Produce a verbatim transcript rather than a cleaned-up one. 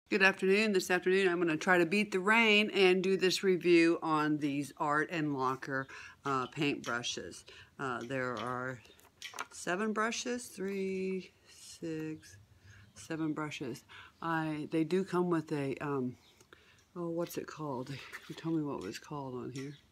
Good afternoon. This afternoon I'm going to try to beat the rain and do this review on these Art and Locker uh, paint brushes. Uh, there are seven brushes, three, six, seven brushes. I They do come with a, um, oh, what's it called? You told me what it was called on here.